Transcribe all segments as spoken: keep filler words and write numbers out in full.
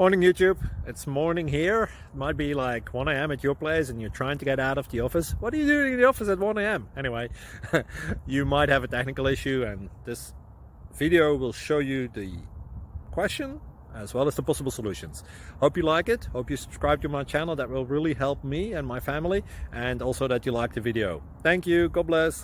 Morning YouTube, it's morning here. It might be like one A M at your place and you're trying to get out of the office. What are you doing in the office at one A M? Anyway, you might have a technical issue and this video will show you the question as well as the possible solutions. Hope you like it, hope you subscribe to my channel. That will really help me and my family, and also that you like the video. Thank you, God bless.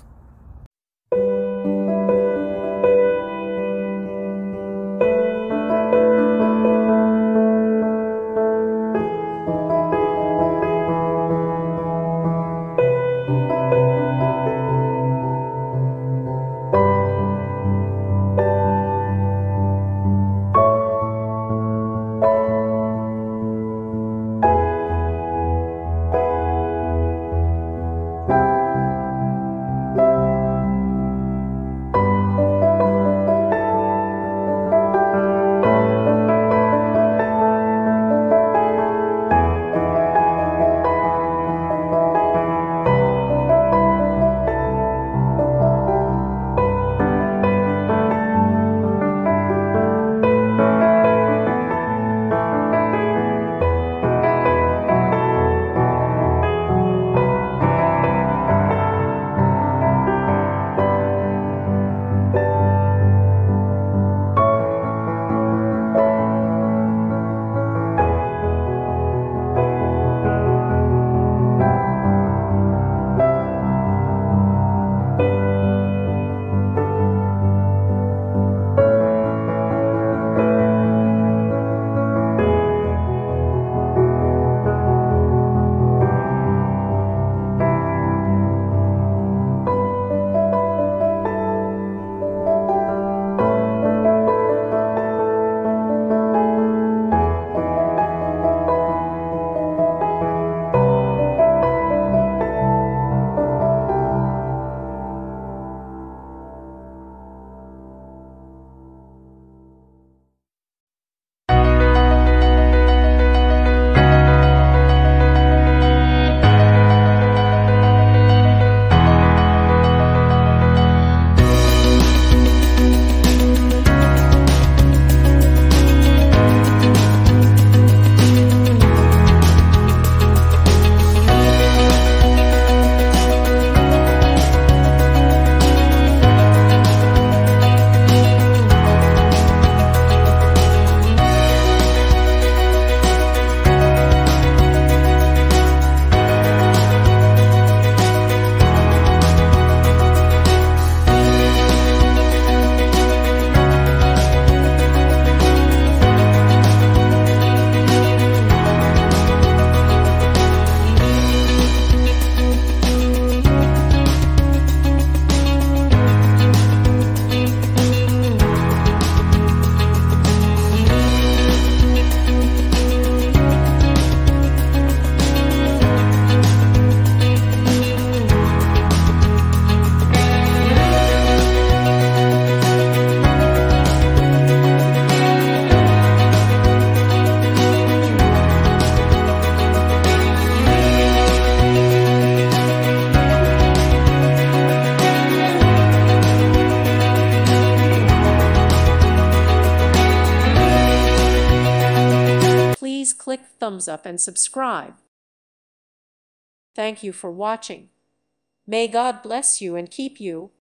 Please click thumbs up and subscribe. Thank you for watching. May God bless you and keep you.